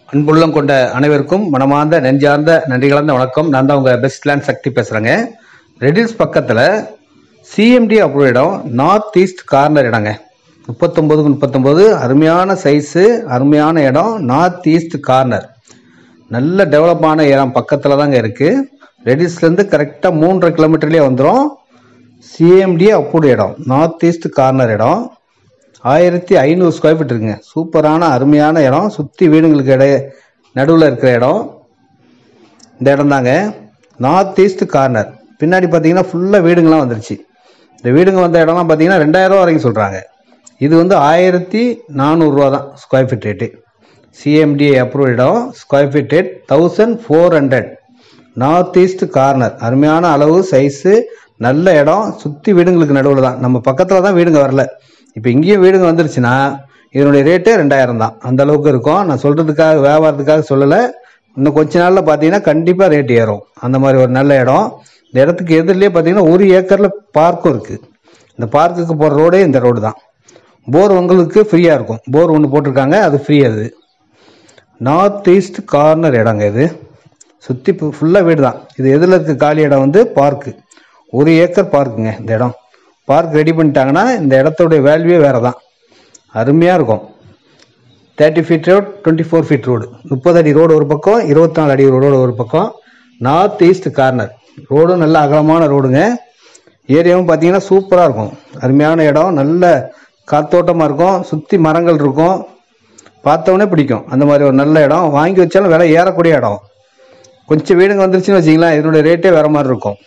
அன்புள்ளம் கொண்ட அனைவருக்கும் மனமார்ந்த நெஞ்சார்ந்த நன்றி கலந்த வணக்கம். நான் தான் உங்கள் பெஸ்ட் லேண்ட் சக்தி பேசுகிறேங்க. ரெடில்ஸ் பக்கத்தில் சிஎம்டி அப்ரூவ் இடம், நார்த் ஈஸ்ட் கார்னர் இடங்க. 39 அருமையான சைஸு, அருமையான இடம். நார்த் ஈஸ்ட் கார்னர் நல்ல டெவலப்பான இடம் பக்கத்தில் தாங்க இருக்குது. ரெடில்ஸ்லேருந்து கரெக்டாக 3.5 கிலோமீட்டர்லேயே வந்துடும். சிஎம்டி அப்ரூவ் இடம், நார்த் ஈஸ்ட் கார்னர் இடம். 1500 ஸ்கொயர் ஃபீட் இருக்குங்க. சூப்பரான அருமையான இடம். சுற்றி வீடுங்களுக்கு நடுவில் இருக்கிற இடம் இந்த இடம் தாங்க. North east corner. பின்னாடி பார்த்தீங்கன்னா ஃபுல்லாக வீடுங்கள்லாம் வந்துருச்சு. இந்த வீடுங்க வந்த இடம்லாம் பார்த்தீங்கன்னா 2000 ரூபா வரைக்கும் சொல்கிறாங்க. இது வந்து 1400 ரூபா தான் square feet rate. CMD approve இடம், square feet rate 1400. North east corner, அருமையான அளவு, சைஸு, நல்ல இடம். சுற்றி வீடுங்களுக்கு நடுவில் தான், நம்ம பக்கத்தில் தான் வீடுங்க வரல. இப்போ இங்கேயும் வீடுங்க வந்துருச்சுன்னா இதனுடைய ரேட்டு 2000 தான். அந்த அளவுக்கு இருக்கும். நான் சொல்கிறதுக்காக, வியாபாரத்துக்காக சொல்லலை. இன்னும் கொஞ்ச நாளில் பார்த்தீங்கன்னா கண்டிப்பாக ரேட் ஏறும். அந்த மாதிரி ஒரு நல்ல இடம். இந்த இடத்துக்கு எதிரிலே பார்த்தீங்கன்னா 1 ஏக்கரில் பார்க்கும் இருக்குது. இந்த பார்க்குக்கு போகிற ரோடே இந்த ரோடு தான். போர் உங்களுக்கு ஃப்ரீயாக இருக்கும். போர் ஒன்று போட்டிருக்காங்க, அது ஃப்ரீ. அது நார்த் ஈஸ்ட் கார்னர் இடங்க. இது சுற்றி ஃபுல்லாக வீடு தான். இது எதில் இருக்க காலி இடம் வந்து பார்க்கு. 1 ஏக்கர் பார்க்குங்க இந்த இடம். பார்க் ரெடி பண்ணிட்டாங்கன்னா இந்த இடத்துடைய வேல்யூவே வேறு தான். அருமையாக இருக்கும். 30 ஃபீட் ரோடு, 24 ஃபீட் ரோடு, 30 அடி ரோடு ஒரு பக்கம், 24 அடி ரோடு ஒரு பக்கம். நார்த் ஈஸ்ட் கார்னர் ரோடும் நல்ல அகலமான ரோடுங்க. ஏரியாவும் பார்த்தீங்கன்னா சூப்பராக இருக்கும். அருமையான இடம், நல்ல காத்தோட்டமாக இருக்கும். சுற்றி மரங்கள் இருக்கும். பார்த்தவொடனே பிடிக்கும். அந்த மாதிரி ஒரு நல்ல இடம். வாங்கி வச்சாலும் விலை ஏறக்கூடிய இடம். கொஞ்சம் வீடுங்க வந்துருச்சுன்னு வச்சிங்களேன், இதனுடைய ரேட்டே வேறு மாதிரி இருக்கும்.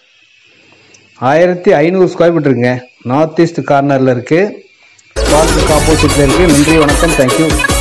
1500 ஸ்கொயர் ஃபீட் இருக்குங்க. நார்த் ஈஸ்ட் கார்னரில் இருக்குது. பார்க்குக்கு ஆப்போசிட்டில் இருக்குது. நன்றி, வணக்கம், தேங்க்யூ.